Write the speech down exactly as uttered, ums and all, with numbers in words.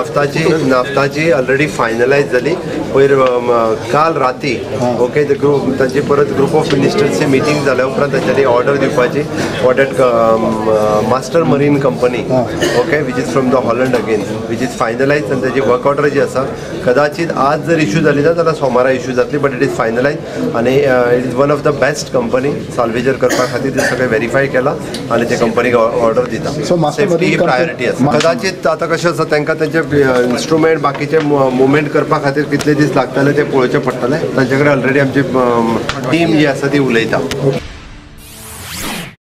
नाफ्ताची नाफ्ताची already finalise जाली पयर काल राती ओके ग्रुप तांची परत ग्रुप ऑफ मिनिस्टर्सची मिटींग जाल्या उपरांत तांच्यानी ऑर्डर दिवपाची for that master marine company okay which is from the Holland again which is finalise आनी ताची वर्क ऑर्डर जी आसा कदाचित आज जर इश्यू जाली ना जाल्यार सोमारा इश्यू जातली बट इट इज फायनलायज आनी it is one of the best company साल्वेजर करपा खातीर ते सगळें व्हेरीफाय केला आनी ते कंपनीक ऑर्डर दिता सेफ्टी ही प्रायोरिटी आसा कदाचित आतां कशें आसा तांकां तेंचे इन्स्ट्रुमेंट बाकीचे मुवमेंट करपा खातीर कितले दीस लागतले ते पळोवचें पडटलें तांचे कडेन ऑलरेडी आमची टीम जी आसा ती उलयता.